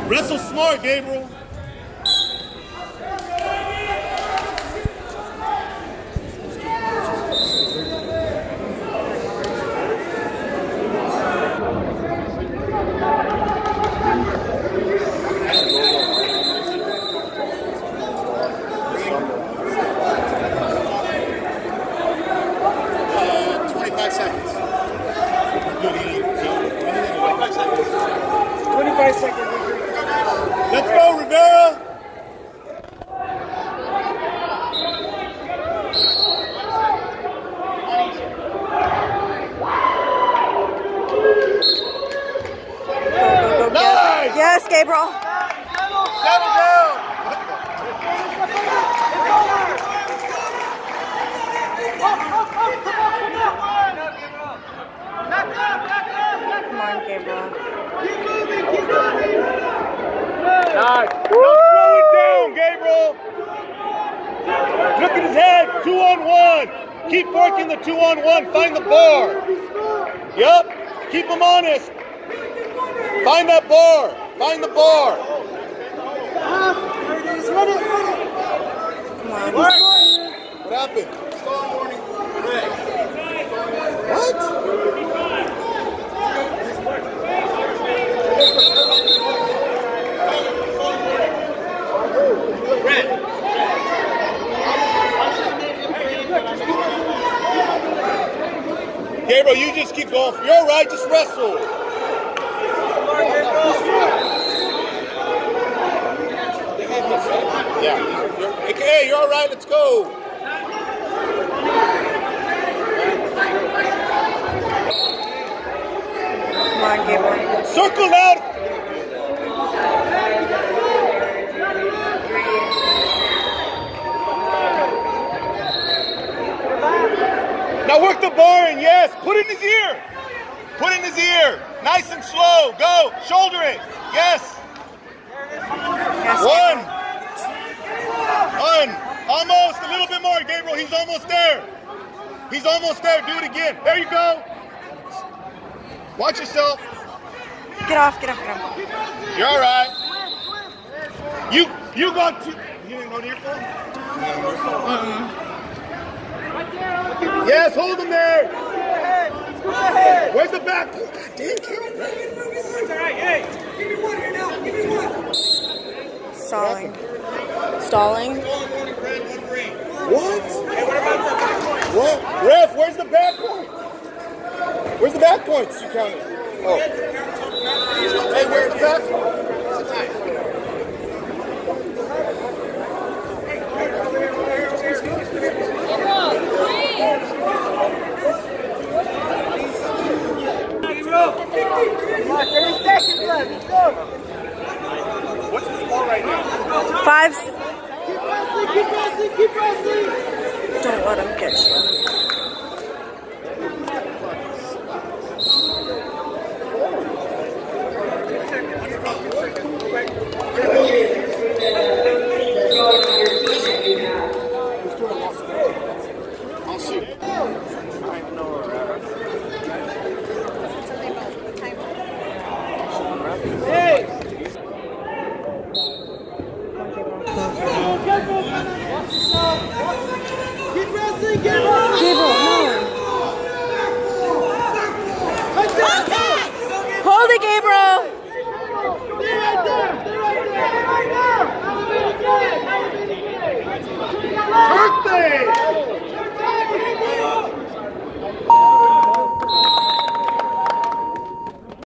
Wrestle smart, Gabriel. Let's go, Rivera! Go. Nice! Yes, Gabriel. Settle down! Come on, Gabriel. Nice. Now slow it down, Gabriel. Look at his head. 2-on-1. Keep working the 2-on-1. Find the bar. Yep. Keep him honest. Find that bar. Find the bar. Come on. What happened? What? Gabriel, you just keep going. You're all right, just wrestle. Yeah. Okay, you're all right, let's go. Come on, Gabriel. Circle out. Now work the bar in, yes. Put it in his ear. Put it in his ear. Nice and slow. Go. Shoulder it. Yes. One. Almost. A little bit more, Gabriel. He's almost there. He's almost there. Do it again. There you go. Watch yourself. Get off. You're all right. You got to. You didn't go near phone? Yes, hold him there. Where's the back? God damn, Karen. That's all right. Hey, give me one here now. Give me one. Stalling. What? What? Ref, where's the back point? Where's the back points you counted? Oh. Hey, where's the back point? What's the score right now? 5. Keep wrestling. Don't let him get you. I'll shoot.